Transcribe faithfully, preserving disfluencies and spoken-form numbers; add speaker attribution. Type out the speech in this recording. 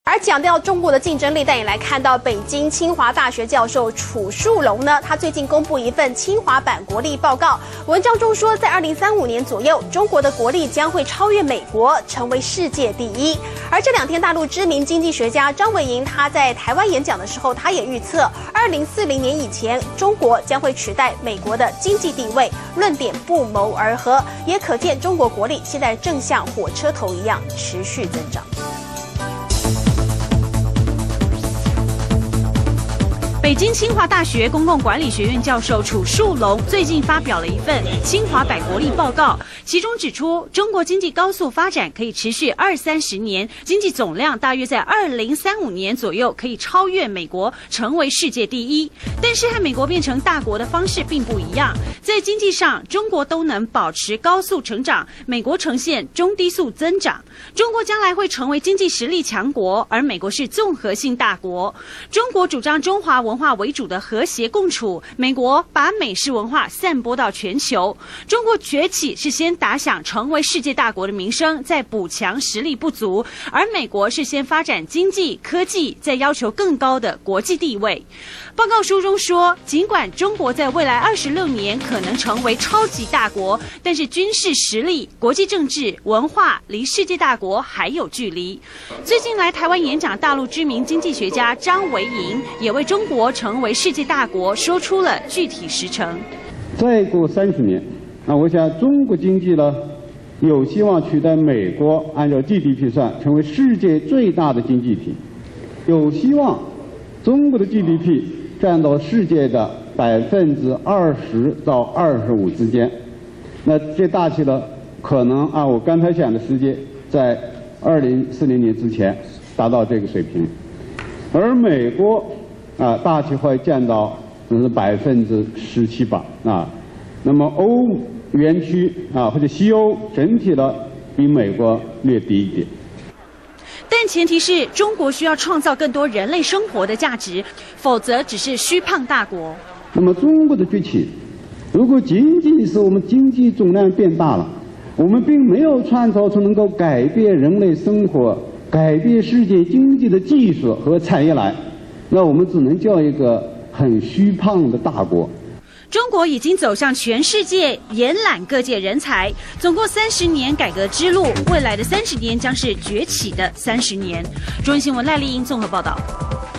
Speaker 1: 而讲到中国的竞争力，带你来看到北京清华大学教授楚树龙呢，他最近公布一份清华版国力报告，文章中说，在二零三五年左右，中国的国力将会超越美国，成为世界第一。而这两天，大陆知名经济学家张维迎他在台湾演讲的时候，他也预测，二零四零年以前，中国将会取代美国的经济地位，论点不谋而合，也可见中国国力现在正像火车头一样持续增长。
Speaker 2: 北京清华大学公共管理学院教授楚树龙最近发表了一份清华版国力报告，其中指出，中国经济高速发展可以持续二三十年，经济总量大约在二零三五年左右可以超越美国，成为世界第一。但是和美国变成大国的方式并不一样，在经济上，中国都能保持高速成长，美国呈现中低速增长。中国将来会成为经济实力强国，而美国是综合性大国。中国主张中华文化为主的和谐共处，美国把美式文化散播到全球。中国崛起是先打响成为世界大国的名声，再补强实力不足，而美国是先发展经济科技，再要求更高的国际地位。报告书中说，尽管中国在未来二十六年可能成为超级大国，但是军事实力、国际政治、文化离世界大国还有距离。最近来台湾演讲，大陆知名经济学家张维迎也为中国成为世界大国说出了具体时程。
Speaker 3: 再过三十年，那我想中国经济呢，有希望取代美国，按照 G D P 算，成为世界最大的经济体，有希望中国的 G D P 占到世界的百分之二十到二十五之间。那这大气呢，可能按我刚才讲的时间，在二零四零年之前达到这个水平，而美国啊，大气会降到只是百分之十七吧啊。那么欧元区啊或者西欧整体呢，比美国略低一点。
Speaker 2: 但前提是中国需要创造更多人类生活的价值，否则只是虚胖大国。
Speaker 3: 那么中国的崛起，如果仅仅是我们经济总量变大了，我们并没有创造出能够改变人类生活、改变世界经济的技术和产业来，那我们只能叫一个很虚胖的大国。
Speaker 2: 中国已经走向全世界，延揽各界人才，总共三十年改革之路，未来的三十年将是崛起的三十年。中央新闻赖丽英综合报道。